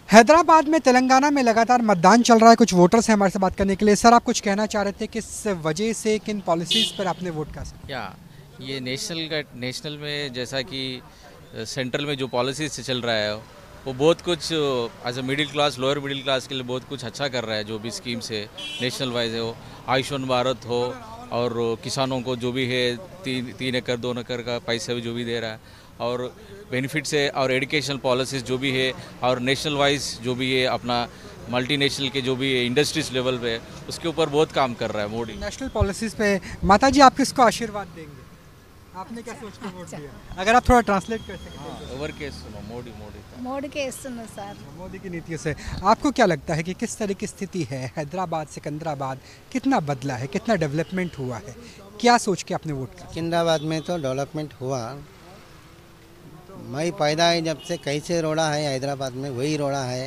हैदराबाद में तेलंगाना में लगातार मतदान चल रहा है। कुछ वोटर्स हैं हमारे से बात करने के लिए। सर, आप कुछ कहना चाह रहे थे, किस वजह से, किन पॉलिसीज़ पर आपने वोट कास्ट? या ये नेशनल में जैसा कि सेंट्रल में जो पॉलिसीज से चल रहा है वो बहुत कुछ as a middle class lower middle class के लिए बहुत कुछ अच्छा कर रहा है। जो भी स्कीम्स है नेशनल वाइज है, वो आयुष्मान भारत हो और किसानों को जो भी है 3 एकड़ 2 एकड़ का पैसा भी जो भी दे रहा है, और बेनिफिट्स है, और एजुकेशनल पॉलिसीज़ जो भी है, और नेशनल वाइज जो भी है अपना मल्टीनेशनल के जो भी इंडस्ट्रीज लेवल पे उसके ऊपर बहुत काम कर रहा है मोदी। नेशनल पॉलिसीज़ पे माता जी आप किसको आशीर्वाद देंगे? आपने क्या सोच के वोट दिया? अगर आप थोड़ा ट्रांसलेट कर सकें। ఎవరి కేస్తున్నాం మోడీ మోడీ మోడీకే ఇస్తున్నా సార్। मोदी की नीतियों से आपको क्या लगता है कि किस तरह की स्थिति है? हैदराबाद सिकंदराबाद कितना बदला है, कितना डेवलपमेंट हुआ है? क्या सोच के आपने वोट किया? सिकंदराबाद में तो डेवलपमेंट हुआ। मैं पैदा है जब से कैसे रोड़ा है हैदराबाद में वही रोड़ा है,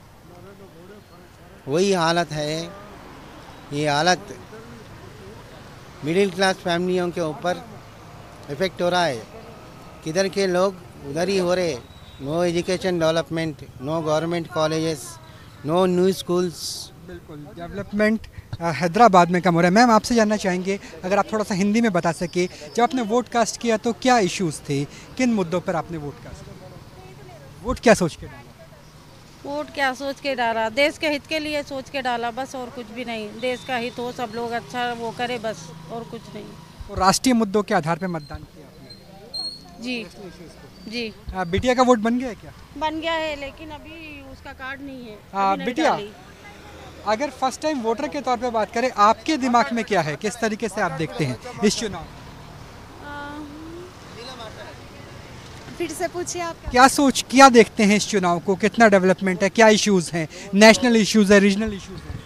वही हालत है। ये हालत मिडिल क्लास फैमिलियों के ऊपर इफेक्ट हो रहा है। किधर के लोग उधर ही हो रहे। No education development, no government colleges, no new schools. बिल्कुल, डेवलपमेंट हैदराबाद में कम हो रहा है। मैम, आपसे जानना चाहेंगे, अगर आप थोड़ा सा हिंदी में बता सके, जब आपने वोट कास्ट किया तो क्या इश्यूज़ थे, किन मुद्दों पर आपने वोट कास्ट किया? वोट क्या सोच के डाला? वोट क्या सोच के डाला? देश के हित के लिए सोच के डाला, बस और कुछ भी नहीं। देश का हित हो, सब लोग अच्छा वो करे, बस और कुछ नहीं। और राष्ट्रीय मुद्दों के आधार पर मतदान किया आपने? जी जी बिटिया का वोट बन गया है क्या? बन गया है, लेकिन अभी उसका कार्ड नहीं है। अभी नहीं बिटिया, डाली। अगर फर्स्ट टाइम वोटर के तौर पे बात करें, आपके दिमाग में क्या है, किस तरीके से आप देखते हैं इस चुनाव? फिर से पूछिए आप। क्या देखते हैं इस चुनाव को? कितना डेवलपमेंट है, क्या इश्यूज हैं? नेशनल इश्यूज है, रीजनल इश्यूज है?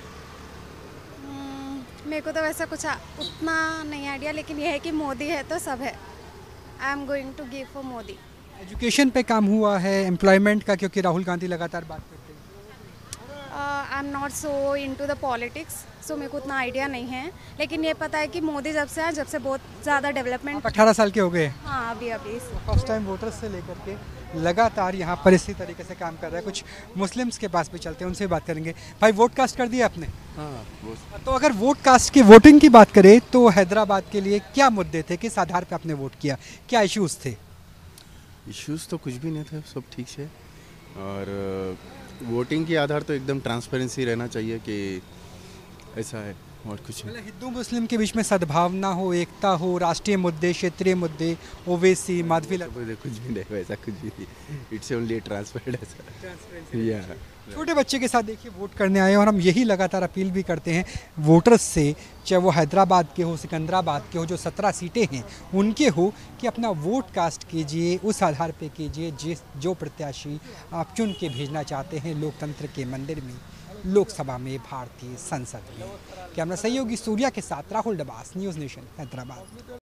मेरे को तो वैसा कुछ उतना नहीं आइडिया, लेकिन यह है कि मोदी है तो सब है। I am going to give for Modi. Education पे काम हुआ है, एम्प्लॉयमेंट का, क्योंकि राहुल गांधी लगातार बात करते हैं। I am not so into the politics, so मेरे को उतना आइडिया नहीं है, लेकिन ये पता है कि मोदी जब से आए, जब से बहुत ज़्यादा डेवलपमेंट। आप 18 साल के हो गए। हाँ, अभी फर्स्ट टाइम वोटर्स से लेकर के लगातार यहाँ पर इसी तरीके से काम कर रहा है। कुछ मुस्लिम्स के पास भी चलते हैं, उनसे भी बात करेंगे। भाई, वोट कास्ट कर दिया आपने? हाँ, तो अगर वोट कास्ट की वोटिंग की बात करें तो हैदराबाद के लिए क्या मुद्दे थे, किस आधार पे आपने वोट किया, क्या इश्यूज थे? इश्यूज़ तो कुछ भी नहीं थे, सब ठीक से। और वोटिंग के आधार तो एकदम ट्रांसपेरेंसी रहना चाहिए कि ऐसा है, और कुछ नहीं। मतलब हिंदू मुस्लिम के बीच में सद्भावना हो, एकता हो, राष्ट्रीय मुद्दे, क्षेत्रीय मुद्दे, ओवैसी, माधवी लता। कुछ भी नहीं, वैसा कुछ भी नहीं। इट्स ओनली ट्रांसपेरेंट ऐसा। या छोटे बच्चे के साथ देखिए वोट करने आए, और हम यही लगातार अपील भी करते हैं वोटर्स से, चाहे वो हैदराबाद के हो, सिकंदराबाद के हो, जो 17 सीटें हैं उनके हो, कि अपना वोट कास्ट कीजिए, उस आधार पे कीजिए जो प्रत्याशी आप चुन के भेजना चाहते हैं लोकतंत्र के मंदिर में, लोकसभा में, भारतीय संसद में। कैमरा सहयोगी सूर्या के साथ राहुल डबास, न्यूज़ नेशन, हैदराबाद।